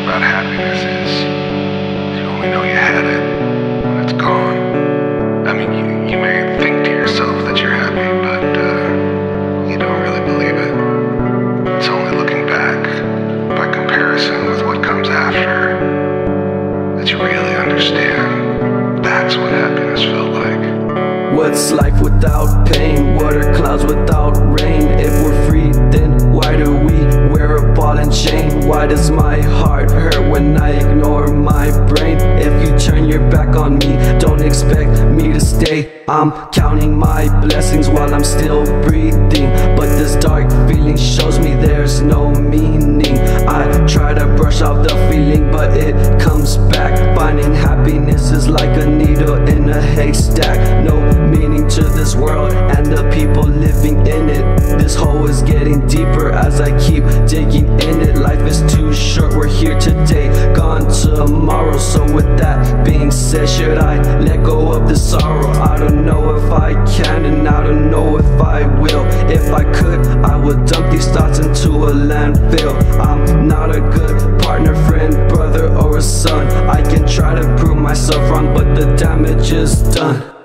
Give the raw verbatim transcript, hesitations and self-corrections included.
about happiness is you only know you had it when it's gone. I mean, you, you may think to yourself that you're happy, but uh, you don't really believe it. It's only looking back, by comparison with what comes after, that you really understand that's what happiness felt like. What's life without pain? What are clouds without rain? If we're free, then why do we wear a ball and chain? Why does my heart hurt when I ignore my brain? If you turn your back on me, don't expect me to stay. I'm counting my blessings while I'm still breathing, but this dark feeling shows me there's no meaning. I try to brush off the feeling, but it comes back. Finding happiness is like a needle in a haystack. No meaning to this world and the people living in it. This hole is getting deeper as I keep digging in it. Life is too short, we're here today, gone tomorrow. So with that being said, should I let go of the sorrow? I don't know if I can, and I don't know if I will. If I could, I would dump these thoughts into a landfill. I'm not a good partner, friend, brother, or a son. I can try to prove myself wrong, but the damage is done.